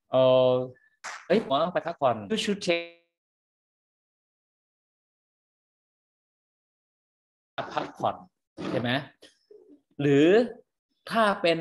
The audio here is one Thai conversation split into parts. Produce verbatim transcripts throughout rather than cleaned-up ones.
เออเอ้ยผมต้องไปพักผ่อน you should take พักผ่อนใช่ไหมหรือถ้าเป็น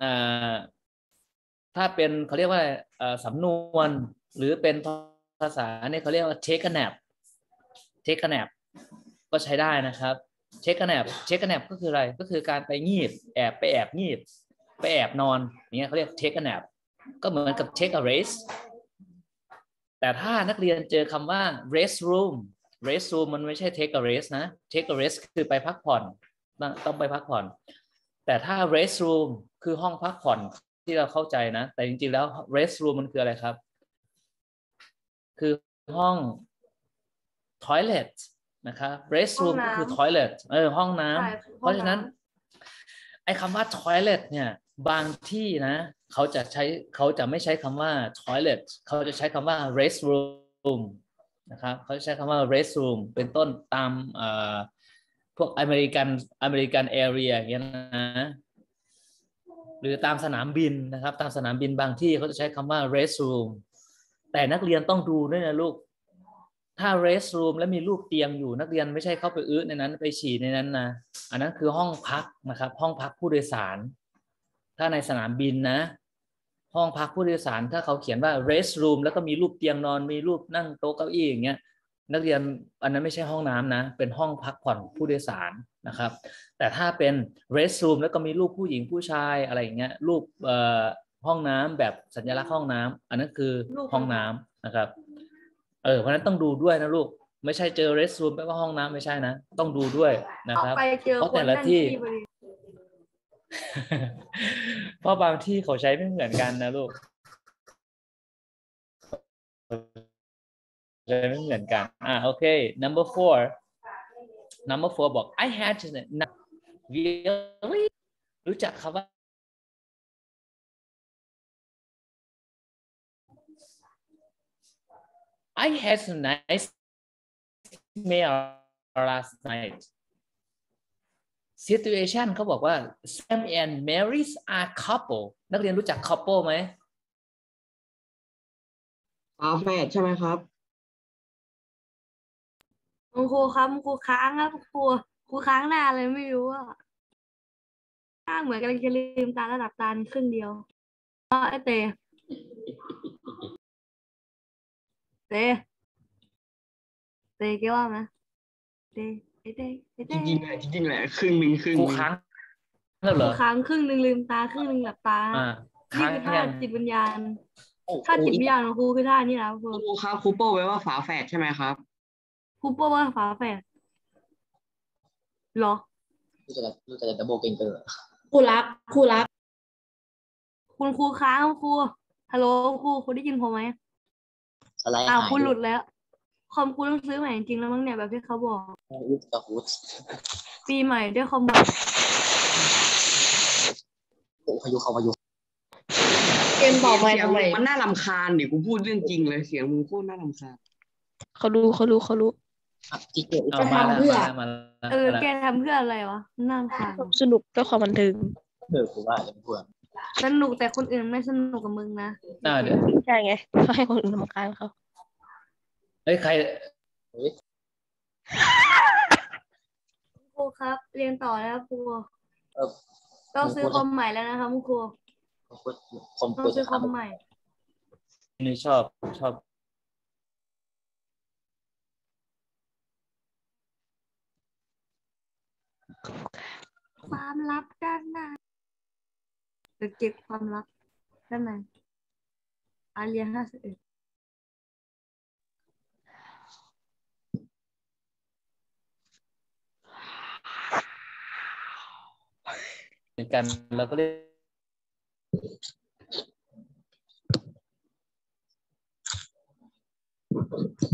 ถ้าเป็นเขาเรียกว่าสำนวนหรือเป็นภาษาเนี่ยเขาเรียกว่า take a nap take a nap ก็ใช้ได้นะครับ take a nap take a nap ก็คืออะไรก็คือการไปงีบแอบไปแอบงีบไปแอบนอนอย่างเงี้ยเขาเรียก take a nap ก็เหมือนกับ take a rest แต่ถ้านักเรียนเจอคำว่า rest room rest room มันไม่ใช่ take a rest นะ take a rest คือไปพักผ่อนต้องไปพักผ่อนแต่ถ้า rest room คือห้องพักผ่อนที่เราเข้าใจนะแต่จริงๆแล้ว rest room มันคืออะไรครับคือห้อง toilet นะครับ rest room ก็คือ toilet เออห้องน้ำเพราะฉะนั้นไอ้คำว่า toilet เนี่ยบางที่นะเขาจะใช้เขาจะไม่ใช้คำว่า toilet เขาจะใช้คำว่า rest room นะครับเขาจะใช้คำว่า rest room เป็นต้นตามพวกอเมริกันอเมริกันแอเรียอย่างเงี้ยนะหรือตามสนามบินนะครับตามสนามบินบางที่เขาจะใช้คำว่า rest room แต่นักเรียนต้องดูด้วยนะลูกถ้า rest room แล้วมีรูปเตียงอยู่นักเรียนไม่ใช่เข้าไปอื้อในนั้นไปฉี่ในนั้นนะอันนั้นคือห้องพักนะครับห้องพักผู้โดยสารถ้าในสนามบินนะห้องพักผู้โดยสารถ้าเขาเขียนว่า rest room แล้วก็มีรูปเตียงนอนมีรูปนั่งโต๊ะเก้าอี้อย่างเงี้ยนักเรียนอันนั้นไม่ใช่ห้องน้ำนะเป็นห้องพักผ่อนผู้โดยสารนะครับแต่ถ้าเป็น rest room แล้วก็มีรูปผู้หญิงผู้ชายอะไรอย่างเงี้ยรูปเอ่อห้องน้ำแบบสัญลักษณ์ห้องน้ำอันนั้นคือห้องน้ำนะครับเออเพราะนั้นต้องดูด้วยนะลูกไม่ใช่เจอ rest room แปลว่าห้องน้ำไม่ใช่นะต้องดูด้วยนะครับเพราะแต่ละที่เพราะบางที่เขาใช้ไม่เหมือนกันนะลูกใช้ไม่เหมือนกันอ่าโอเค number four number four บอก I had to really รู้จักคำว่า I had some nice meal last night situation เขาบอกว่า Sam and Mary's are couple นักเรียนรู้จัก couple ไหมฝาแฝดใช่ไหมครับคุณครูครับคุณครูค้างครับครูครูค้างหน้าเลยไม่รู้ว่าข้างเหมือนกำลังจะลืมตาระดับตาครึ่งเดียวอ๋อไอเตเตเตเกี่ยวว่าไหมเตไอเตไอเตจริงๆแหละจริงๆแหละครึ่งหนึ่งครึ่งครูหนึ่งค้างแล้วเหรอครูค้างครึ่งหนึ่งลืมตาครึ่งหนึ่งหลับตาอ่านี่ค้างคือท่ายังจิตวิญญาณโอ้ท่าครูอีกจิตวิญญาณของครูคือท่านี้นะครูครูครับครูโป้แปลว่าฝาแฝดใช่ไหมครับครูโป้ว่าฝาแฝดเหรอรู้จักรู้จักดับเบิลเกงเกอร์ครูรับครูรับคุณครูค้างครูฮัลโหลครูครูได้ยินผมไหมสไลด์อ้าวหายครูหลุดแล้วคอมครูต้องซื้อใหม่จริงๆแล้วมั้งเนี่ยแบบที่เขาบอกอุดกับอุดปีใหม่ด้วยคอมใหม่โอ้พายุเขาพายุเกมต่อไปเสียงทำไมมึงมันน่ารำคาญเดี๋ยวกูพูดเรื่องจริงเลยเสียงมึงโคตรน่ารำคาญเขารู้เขารู้เขารู้ที่เกิดเอามาแล้วจะทำเพื่อมาแล้วมาเออแล้วแกทำเพื่ออะไรวะน่ารำคาญความสนุกและความบันเทิงเกิดกูว่าจะเพื่อนสนุกแต่คนอื่นไม่สนุกกับมึงนะอ่าเดี๋ยวใช่ไงเขาให้คนอื่นทำการเขาเอ้ยใครครูครับ เรียนต่อแล้วครูเออต้องซื้อคอมใหม่แล้วนะครับคุณครูคอมต้อเปิงดซื้อจะคอมทำใหม่นี่ชอบชอบความลับด้านในจะเก็บความลับด้านในอาเรียนห้าสิบเอ็ดเหมือนกันเราก็เรียก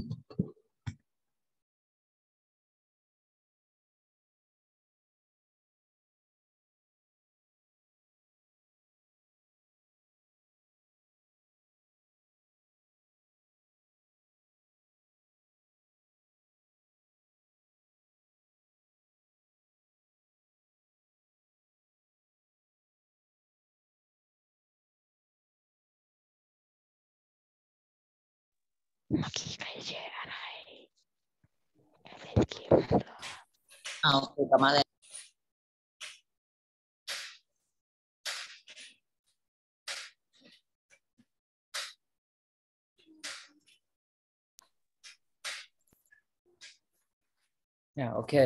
เมื่อกี้ใครแชร์อะไรเล่นเกมเหรอเอาคือกลับมาเลยอ่าโอเค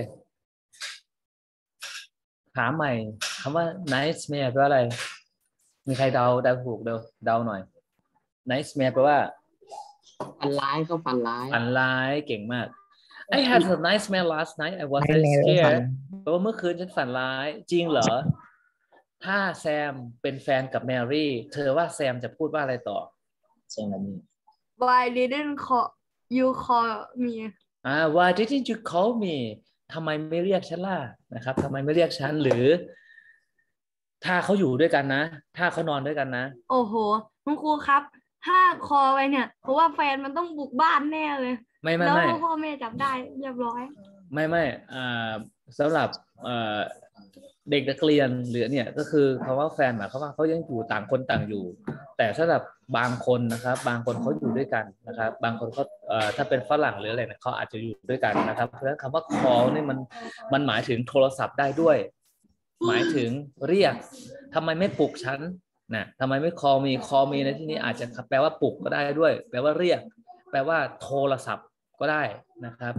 ถามใหม่คำว่า nightmare แปลว่าอะไร มีใครเดาเดาถูกเดาเดาหน่อย nightmare แปลว่าฝันร้ายเขาฝันร้ายฝันร้ายเก่งมาก I had a nightmare last night I was very ไม่แน่ฝัน scared แปลว่าเมื่อคืนฉันฝันร้ายจริงเหรอ ถ้าแซมเป็นแฟนกับแมรี่ เธอว่าแซมจะพูดว่าอะไรต่อเช่นนั้น Why didn't call you call me อ่า Why didn't you call me ทำไมไม่เรียกฉันล่ะนะครับทำไมไม่เรียกฉันหรือ ถ้าเขาอยู่ด้วยกันนะ ถ้าเขานอนด้วยกันนะโอ้โหคุณครูครับ ถ้าคอไปเนี่ย เพราะว่าแฟนมันต้องบุกบ้านแน่เลยไม่ไม่แล้วไม่พ่อแม่จับได้เรียบร้อยไม่ไม่อ่าสำหรับเอ่อเด็กนักเรียนหรือเนี่ยก็คือคำว่าแฟนหมายความว่าเขายังอยู่ต่างคนต่างอยู่ แต่สำหรับบางคนนะครับ บางคนเขาอยู่ด้วยกันนะครับ บางคนเขาเอ่อถ้าเป็นฝรั่งหรืออะไรเนี่ยเขาอาจจะอยู่ด้วยกันนะครับเพราะฉะนั้นคำว่า call นี่มันมันหมายถึงโทรศัพท์ได้ด้วย หมายถึงเรียกทำไมไม่ปลุกฉันนะทำไมไม่ call me call me ในที่นี้อาจจะแปลว่าปลุกก็ได้ด้วย แปลว่าเรียก แปลว่าโทรศัพท์ก็ได้นะครับ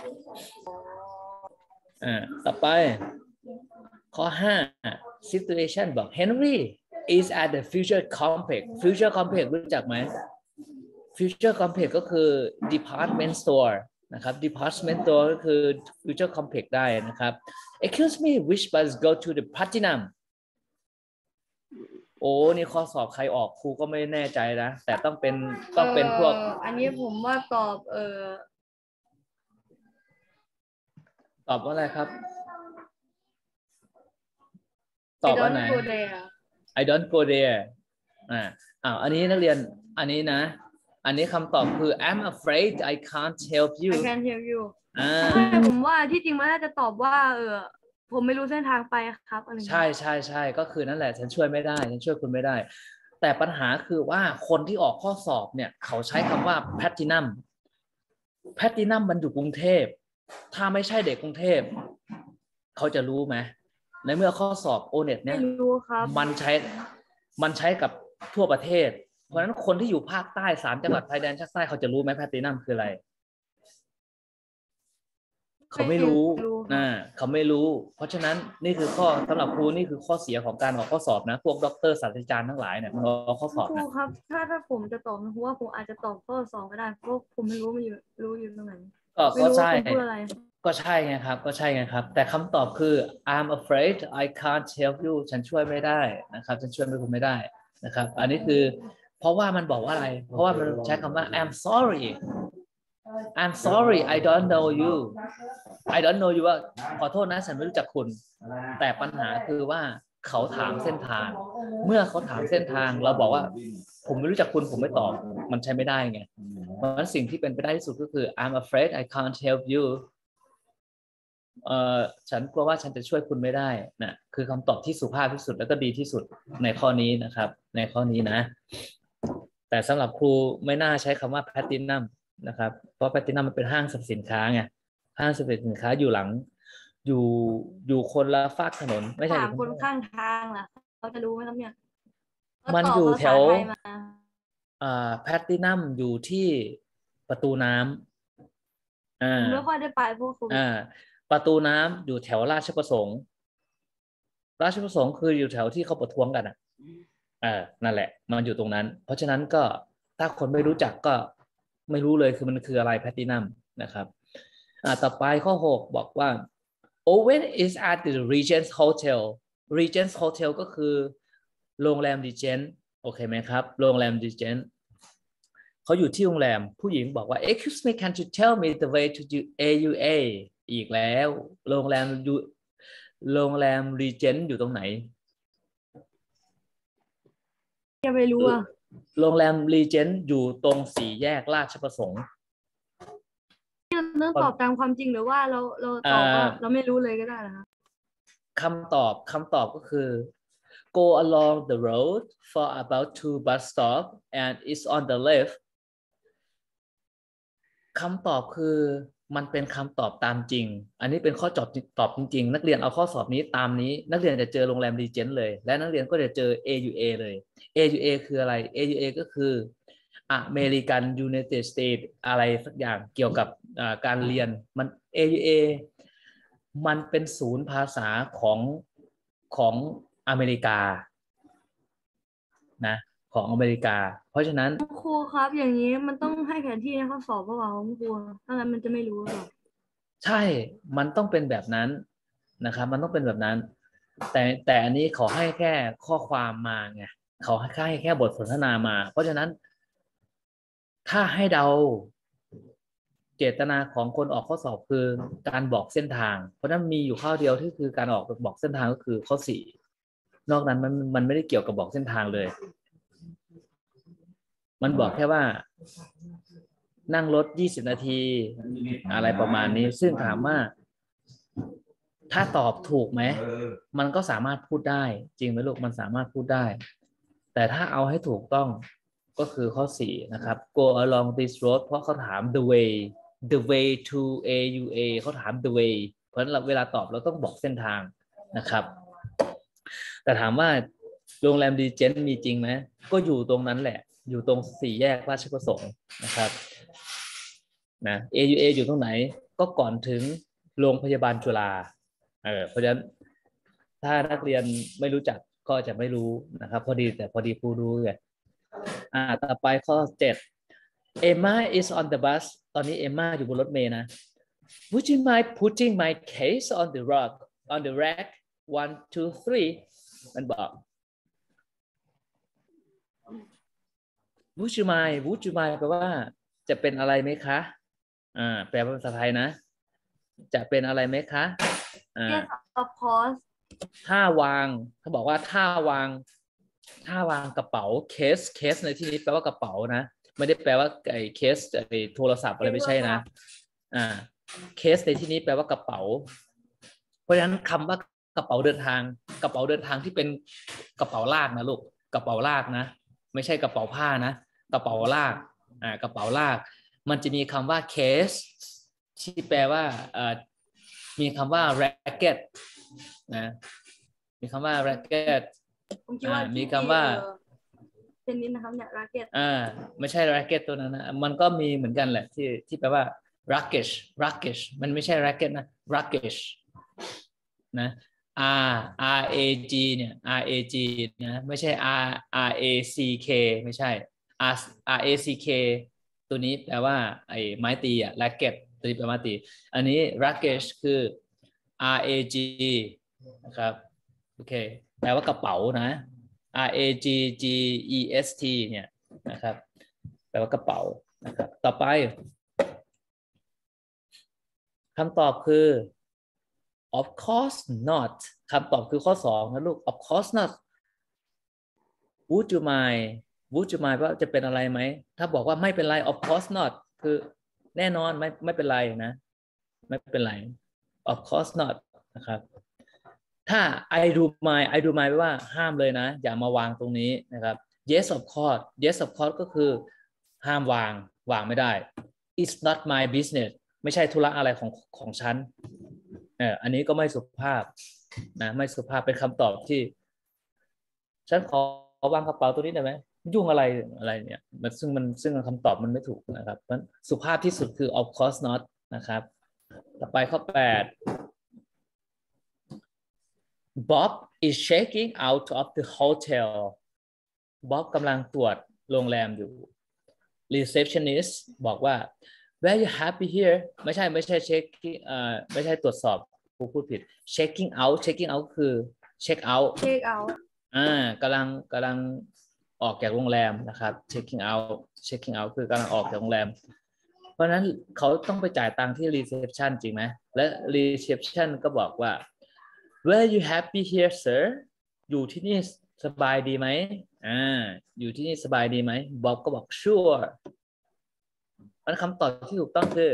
อ่าต่อไปข้อห้า situation บอก Henry is at the future complex future complex รู้จักไหม future complex ก็คือ department store นะครับ department store ก็คือ future complex ได้นะครับ excuse me which bus go to the platinum โอ้นี่ข้อสอบใครออกครูก็ไม่แน่ใจนะ แต่ต้องเป็นต้องเป็นพวกเอ่ออันนี้ผมว่าตอบเออตอบว่าอะไรครับ ตอบว่าไหน I don't go there I don't go there อ่าอ้าวอันนี้นักเรียนอันนี้นะ อันนี้คำตอบคือ I'm afraid I can't help you I can tell you อ่าใช่ผมว่าที่จริงมันน่าจะตอบว่าเออผมไม่รู้เส้นทางไปครับอะไรอย่างเงี้ยใช่ใช่ใช่ก็คือนั่นแหละฉันช่วยไม่ได้ฉันช่วยคุณไม่ได้ แต่ปัญหาคือว่าคนที่ออกข้อสอบเนี่ยเขาใช้คำว่า platinum platinum มันอยู่กรุงเทพถ้าไม่ใช่เด็กกรุงเทพเขาจะรู้ไหมในเมื่อข้อสอบ โอ เน็ต เนี่ยไม่รู้ครับมันใช้มันใช้กับทั่วประเทศ เพราะฉะนั้นคนที่อยู่ภาคใต้สามจังหวัดชายแดนภาคใต้เขาจะรู้ไหม platinum คืออะไรเขาไม่รู้ไม่รู้นะเขาไม่รู้ เพราะฉะนั้นนี่คือข้อสำหรับครูนี่คือข้อเสียของการออกข้อสอบนะ พวกด็อกเตอร์ศาสตราจารย์ทั้งหลายเนี่ยมันออกข้อสอบครูนะครับ ถ้าถ้าผมจะตอบนะเพราะว่าผมอาจจะตอบข้อสองก็ได้เพราะผมไม่รู้มันอยู่รู้อยู่ตรงไหนก็ไม่ก็รู้ว่าใช่คุณพูดอะไรก็ใช่ไงครับ ก็ใช่ไงครับ แต่คำตอบคือ I'm afraid I can't help you ฉันช่วยไม่ได้นะครับ ฉันช่วยไม่คุณไม่ได้นะครับ อันนี้คือเพราะว่ามันบอกว่าอะไร เพราะว่ามันใช้คำว่า I'm sorry I'm sorry I don't know you I don't know you ว่าขอโทษนะฉันไม่รู้จักคุณ แต่ปัญหาคือว่าเขาถามเส้นทาง เมื่อเขาถามเส้นทางเราบอกว่าผมไม่รู้จักคุณผมไม่ตอบมันใช้ไม่ได้ไงเพราะฉะนั้นสิ่งที่เป็นไปได้ที่สุดก็คือ I'm afraid I can't help you เอ่อฉันกลัวว่าฉันจะช่วยคุณไม่ได้นะคือคำตอบที่สุภาพที่สุดแล้วก็ดีที่สุดในข้อนี้นะครับ ในข้อนี้นะ แต่สำหรับครูไม่น่าใช้คำว่า platinum นะครับเพราะ platinum มันเป็นห้างสรรพสินค้าไงห้างสรรพสินค้าอยู่หลังอยู่อยู่คนละฝากถนนไม่ใช่ถามคนข้างทางล่ะเขาจะรู้ไหมครับเนี่ยมันเขาตบอยู่แถวภาษาไทยมาอ่าแพลตินัมอยู่ที่ประตูน้ำอ่าผมไม่ค่อยได้ไปพวกคุณอ่าประตูน้ำอยู่แถวราชประสงค์ ราชประสงค์คืออยู่แถวที่เขาประท้วงกันอ่ะอ่านั่นแหละมันอยู่ตรงนั้น เพราะฉะนั้นก็ถ้าคนไม่รู้จักก็ไม่รู้เลยคือมันคืออะไรแพลตินัมนะครับอ่าต่อไปข้อหกบอกว่า Owen is at the Regent's Hotel Regent's Hotel ก็คือโรงแรม Regent โอเคไหมครับโรงแรม Regent เขาอยู่ที่โรงแรมผู้หญิงบอกว่า Excuse me can you tell me the way to เอ ยู เอ อีกแล้วโรงแรมอยู่โรงแรม Regent อยู่ตรงไหนจะไปรู้อ่ะโรงแรม Regent อยู่ตรงสี่แยกราชประสงค์เรื่องตอบตามความจริงหรือว่าเราเราตอบว่าอ่าเราไม่รู้เลยก็ได้นะคะคำตอบคำตอบก็คือ go along the road for about two bus stop and it's on the left คำตอบคือมันเป็นคำตอบตามจริงอันนี้เป็นข้อตอบตอบจริงๆนักเรียนเอาข้อสอบนี้ตามนี้นักเรียนจะเจอโรงแรมรีเจนต์เลยและนักเรียนก็จะเจอ เอ ยู เอ เลย เอ ยู เอ คืออะไร เอ ยู เอ ก็คืออเมริกันยูไนเต็ดสเตทอะไรสักอย่างเกี่ยวกับการเรียนมัน เอ ยู เอ มันเป็นศูนย์ภาษาของของอเมริกานะของอเมริกาเพราะฉะนั้นครูครับอย่างนี้มันต้องให้แผนที่ในข้อสอบเปล่าครับครูถ้างั้นมันจะไม่รู้หรอกใช่มันต้องเป็นแบบนั้นนะครับมันต้องเป็นแบบนั้นแต่แต่อันนี้ขอให้แค่ข้อความมาไงเขาให้แค่บทสนทนามาเพราะฉะนั้นถ้าให้เดาเจตนาของคนออกข้อสอบคือการบอกเส้นทางเพราะนั้นมีอยู่ข้อเดียวที่คือการออกบอกเส้นทางก็คือข้อสี่นอกนั้นมันมันไม่ได้เกี่ยวกับบอกเส้นทางเลยมันบอกแค่ว่านั่งรถยี่สิบนาทีอะไรประมาณนี้ซึ่งถามว่าถ้าตอบถูกไหมมันก็สามารถพูดได้จริงไหมลูกมันสามารถพูดได้แต่ถ้าเอาให้ถูกต้องก็คือข้อสี่นะครับ go along this road เพราะเขาถาม the way the way to a u a เขาถาม the way เพราะฉะนั้นเวลาตอบเราต้องบอกเส้นทางนะครับแต่ถามว่าโรงแรมดีเจนต์มีจริงไหมก็อยู่ตรงนั้นแหละอยู่ตรงสี่แยกราชประสงค์นะครับนะ เอ ยู เอ อยู่ตรงไหนก็ก่อนถึงโรงพยาบาลจุฬาเออเพราะฉะนั้นถ้านักเรียนไม่รู้จักก็จะไม่รู้นะครับพอดีแต่พอดีครูรู้ไงอ่าต่อไปข้อเจ็ด Emma is on the bus ตอนนี้เอมม่าอยู่บนรถเมล์นะ Would you mind putting my case on the rug on the rack one two three มันบอก Would you mind Would you mind แปลว่าจะเป็นอะไรไหมคะอ่าแปลเป็นภาษาไทยนะจะเป็นอะไรไหมคะอ่า Yes of course ถ้าวางเขาบอกว่าถ้าวางถ้าวางกระเป๋าเคสเคสในที่นี้แปลว่ากระเป๋านะไม่ได้แปลว่าไอ้เคสไอ้โทรศัพท์อะไรไม่ใช่นะอ่าเคสในที่นี้แปลว่ากระเป๋าเพราะฉะนั้นคำว่ากระเป๋าเดินทางกระเป๋าเดินทางที่เป็นกระเป๋าลากนะลูกกระเป๋าลากนะไม่ใช่กระเป๋าผ้านะกระเป๋าลากอ่ากระเป๋าลากมันจะมีคำว่าเคสที่แปลว่าเอ่อมีคำว่า racket นะมีคำว่า racket ผมคิดว่ามีคำว่าเทนนิสนะครับเนี่ย racket อ่าไม่ใช่ racket ตัวนั้นนะมันก็มีเหมือนกันแหละที่ที่แปลว่า rackish rackish มันไม่ใช่ racket นะ rackish นะ r r a g เนี่ย r a g นะไม่ใช่ r r a c k ไม่ใช่ r r a c k ตัวนี้แปลว่าไอ้ไม้ตีอะ racket ตัวนี้แปลว่าตีอันนี้ rackish คือ r a g นะครับโอเคแปลว่ากระเป๋านะ r a g g e s t เนี่ยนะครับแปลว่ากระเป๋านะครับต่อไปคำตอบคือ of course not คำตอบคือข้อสองนะลูก of course not would you mind would you mind ว่าจะเป็นอะไรไหมถ้าบอกว่าไม่เป็นไร of course not คือแน่นอนไม่ไม่เป็นไรนะไม่เป็นไร of course not นะครับถ้า I do mind I do mind แปลว่าห้ามเลยนะอย่ามาวางตรงนี้นะครับ yes of course yes of course ก็คือห้ามวางวางไม่ได้ it's not my business ไม่ใช่ธุระอะไรของของฉันเอออันนี้ก็ไม่สุภาพนะไม่สุภาพเป็นคำตอบที่ฉันขอวางกระเป๋าตัวนี้ได้ไหมยุ่งอะไรอะไรเนี่ยมันซึ่งมันซึ่งคำตอบมันไม่ถูกนะครับเพราะสุภาพที่สุดคือ of course not นะครับต่อไปข้อแปดBob is checking out of the hotel Bob กำลังตรวจโรงแรมอยู่ receptionist บอกว่า where you happy here ไม่ใช่ไม่ใช่ checking เอ่อไม่ใช่ตรวจสอบผู้พูดผิด checking out checking out คือ check out check out อ่ากำลังกำลังออกจากโรงแรมนะครับ checking out checking out คือกำลังออกจากโรงแรมเพราะฉะนั้นเขาต้องไปจ่ายตังค์ที่ reception จริงไหมและ reception ก็บอกว่าWere you happy here, sir? อยู่ที่นี่สบายดีไหมอ่าอยู่ที่นี่สบายดีไหมบ๊อบก็บอก sure มันคำตอบที่ถูกต้องคือ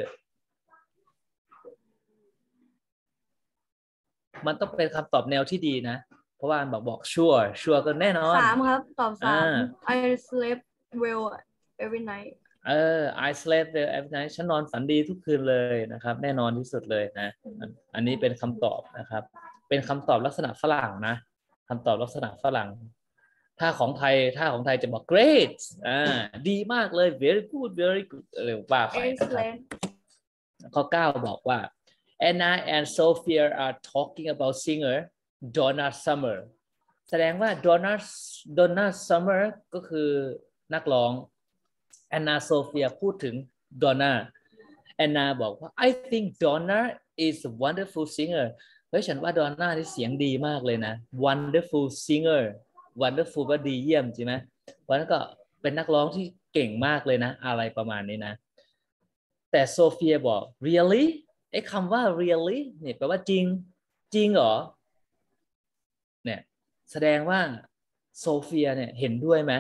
มันต้องเป็นคำตอบแนวที่ดีนะเพราะว่าบอกบอก sure sure ก็แน่นอนสามครับตอบสามอ่า I slept well every night เออ I slept well every night ฉันนอนฝันดีทุกคืนเลยนะครับ แน่นอนที่สุดเลยนะอันนี้เป็นคำตอบนะครับเป็นคำตอบลักษณะฝรั่งนะคำตอบลักษณะฝรั่งถ้าของไทยถ้าของไทยจะบอก great อ่าดีมากเลย very good very good อะไรว่าไปนะครับ ข้อเก้าบอกว่า Anna and Sophia are talking about singer Donna Summer แสดงว่า Donna Donna Summer ก็คือนักร้อง Anna Sophia พูดถึง Donna Anna บอกว่า I think Donna is a wonderful singer เฮ้ยฉันว่า Donna ที่เสียงดีมากเลยนะ wonderful singer wonderful ว่าดีเยี่ยมใช่ไหมวันนั้นก็เป็นนักร้องที่เก่งมากเลยนะอะไรประมาณนี้นะแต่โซเฟียบอก really ไอ้คำว่า really เนี่ยแปลว่าจริงจริงเหรอเนี่ยแสดงว่าโซเฟียเนี่ยเห็นด้วยไหม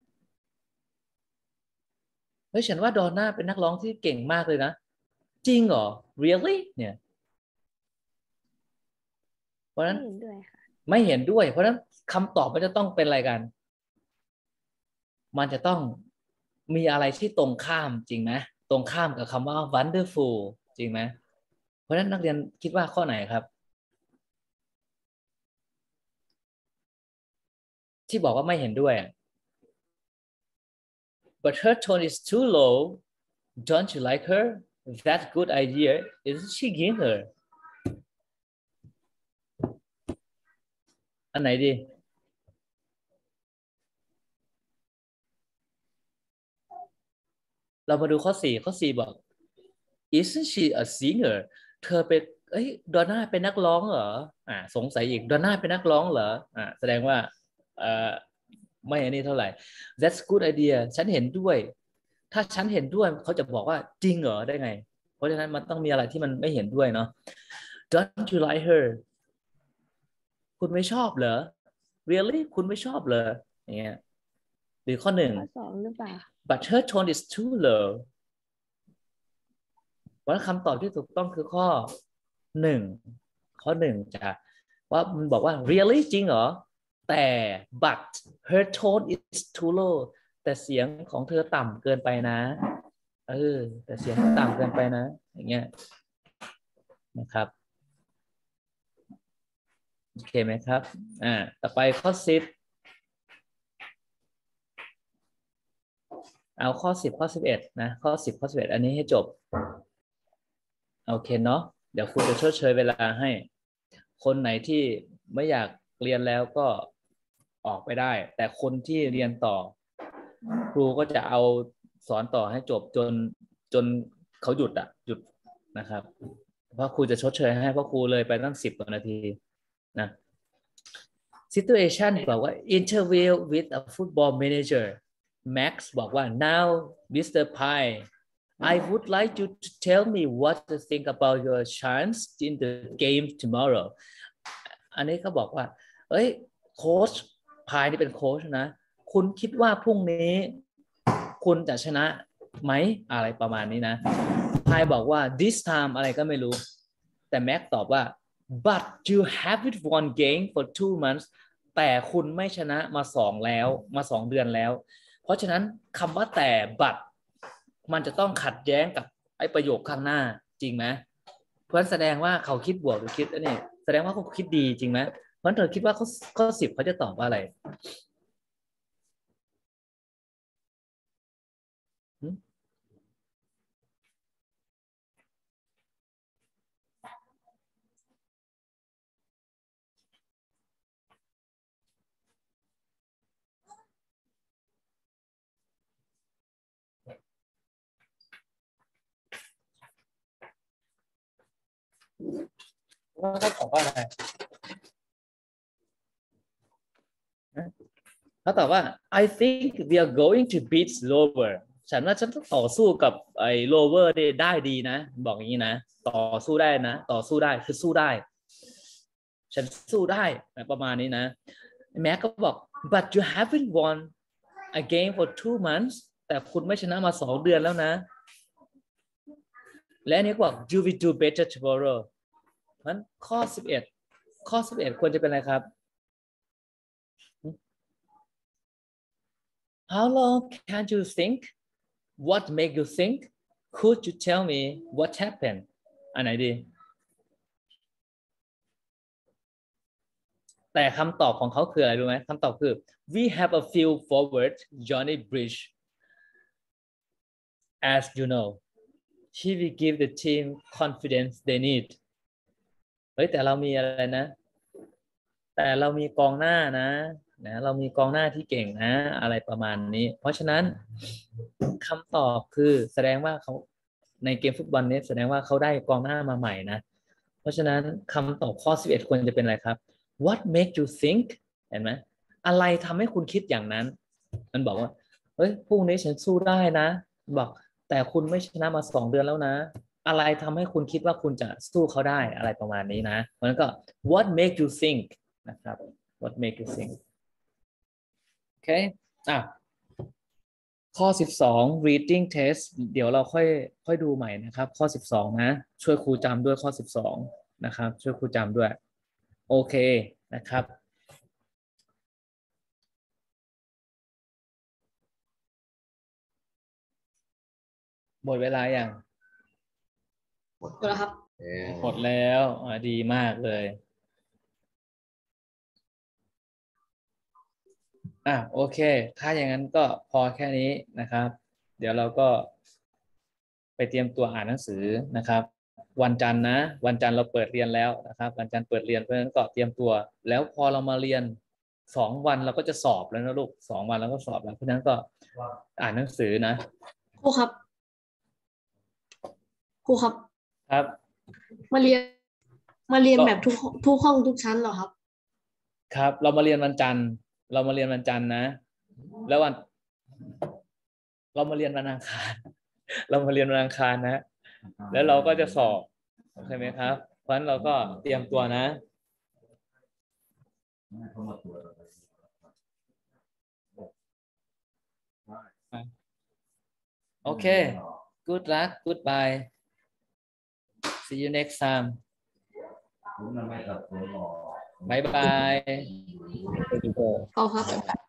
เฮ้ยฉันว่าดอนน่าเป็นนักร้องที่เก่งมากเลยนะจริงเหรอ really เนี่ยเพราะฉะนั้นไม่เห็นด้วยเพราะฉะนั้นคำตอบมันจะต้องเป็นอะไรกันมันจะต้องมีอะไรที่ตรงข้ามจริงไหมตรงข้ามกับคำว่า wonderful จริงไหมเพราะฉะนั้นนักเรียนคิดว่าข้อไหนครับที่บอกว่าไม่เห็นด้วย but her tone is too low don't you like her that good idea isn't she give her อันไหนดีเรามาดูข้อสี่ข้อสี่บอก isn't she a singer เธอเป็นเอ้ยดอนน่าเป็นนักร้องเหรออ่าสงสัยอีกดอนน่าเป็นนักร้องเหรออ่าแสดงว่าเอ่อไม่อันนี้เท่าไหร่ that's good idea ฉันเห็นด้วยถ้าฉันเห็นด้วยเขาจะบอกว่าจริงเหรอได้ไงเพราะฉะนั้นมันต้องมีอะไรที่มันไม่เห็นด้วยเนาะ don't you like her คุณไม่ชอบเหรอ really คุณไม่ชอบเหรออย่างเงี้ยหรือข้อหนึ่งข้อสองหรือเปล่า but her tone is too low ว่าคำตอบที่ถูกต้องคือข้อหนึ่งข้อหนึ่งจ้ะว่ามันบอกว่า really จริงเหรอแต่ but her tone is too low แต่เสียงของเธอต่ำเกินไปนะเออแต่เสียงต่ำเกินไปนะอย่างเงี้ยนะครับโอเคไหมครับอ่าต่อไปข้อสิบเอาข้อสิบข้อสิบเอ็ดนะข้อสิบข้อสิบเอ็ดอันนี้ให้จบโอเคเนาะเดี๋ยวครูจะชดเชยเวลาให้คนไหนที่ไม่อยากเรียนแล้วก็ออกไปได้แต่คนที่เรียนต่อครูก็จะเอาสอนต่อให้จบจนจนเขาหยุดอ่ะหยุดนะครับเพราะครูจะชดเชยให้เพราะครูเลยไปตั้งสิบกว่านาทีนะ situation บอกว่า interview with a football manager Max บอกว่า now Mister Pai I would like you to tell me what to think about your chance in the game tomorrow อันนี้เขาบอกว่าเอ้ยโค้ชพายนี่เป็นโค้ชนะคุณคิดว่าพรุ่งนี้คุณจะชนะไหมอะไรประมาณนี้นะพายบอกว่า this time อะไรก็ไม่รู้แต่แม็กตอบว่า but you haven't won game for two months แต่คุณไม่ชนะมาสองแล้วมาสองเดือนแล้วเพราะฉะนั้นคำว่าแต่ but มันจะต้องขัดแย้งกับไอ้ประโยคข้างหน้าจริงไหมเพราะฉะนั้นแสดงว่าเขาคิดบวกหรือคิดอันนี้แสดงว่าเขาคิดดีจริงไหมเพราะฉะนั้นเธอคิดว่าข้อข้อสิบเขาจะตอบว่าอะไรว่าเขาตอบว่าอะไรเขาตอบว่า I think we are going to beat Lower ฉันว่าฉันต้องต่อสู้กับไอ้ Lower ได้ดีนะบอกอย่างนี้นะต่อสู้ได้นะต่อสู้ได้คือสู้ได้ฉันสู้ได้ประมาณนี้นะแม็กก็บอก but you haven't won a game for two months แต่คุณไม่ชนะมาสองเดือนแล้วนะและนี่ก็บอก you will do better tomorrow เพราะฉะนั้นข้อสิบเอ็ดข้อสิบเอ็ดควรจะเป็นอะไรครับ How long can you think what make you think could you tell me what happened อันไหนดีแต่คำตอบของเขาคืออะไรรู้ไหมคำตอบคือ we have a few forward Johnny Bridge as you know he will give the team confidence they need เฮ้ยแต่เรามีอะไรนะแต่เรามีกองหน้านะนะเรามีกองหน้าที่เก่งนะอะไรประมาณนี้เพราะฉะนั้นคำตอบคือแสดงว่าเขาในเกมฟุตบอลนี้แสดงว่าเขาได้กองหน้ามาใหม่นะเพราะฉะนั้นคำตอบข้อสิบเอ็ดควรจะเป็นอะไรครับ What make you think เห็นไหมอะไรทำให้คุณคิดอย่างนั้นมันบอกว่าเฮ้ยพรุ่งนี้ฉันสู้ได้นะบอกแต่คุณไม่ชนะมาสองเดือนแล้วนะอะไรทำให้คุณคิดว่าคุณจะสู้เขาได้อะไรประมาณนี้นะเพราะฉะนั้นก็ What make you think นะครับ What make you think โอเคอ่ะข้อสิบสอง reading test เดี๋ยวเราค่อยค่อยดูใหม่นะครับข้อสิบสองนะช่วยครูจำด้วยข้อสิบสองนะครับช่วยครูจำด้วยโอเคนะครับหมดเวลาอย่างหมดแล้วครับหมดแล้วอ่าดีมากเลยอ่ะโอเคถ้าอย่างนั้นก็พอแค่นี้นะครับเดี๋ยวเราก็ไปเตรียมตัวอ่านหนังสือนะครับวันจันทร์นะวันจันทร์เราเปิดเรียนแล้วนะครับวันจันทร์เปิดเรียนเพราะฉะนั้นก็เตรียมตัวแล้วพอเรามาเรียนสองวันเราก็จะสอบแล้วนะลูกสองวันเราก็สอบแล้วเพราะฉะนั้นก็อ่านหนังสือนะครูครับครูครับครับมาเรียนมาเรียนแบบทุกทุกห้องทุกชั้นเหรอครับครับเรามาเรียนวันจันทร์เรามาเรียนวันจันทร์นะแล้ววันเรามาเรียนวันอังคารเรามาเรียนวันอังคารนะแล้วเราก็จะสอบใช่ไหมครับเพราะฉะนั้นเราก็เตรียมตัวนะโอเค good luck goodbye see you next time bye bye เอาครับ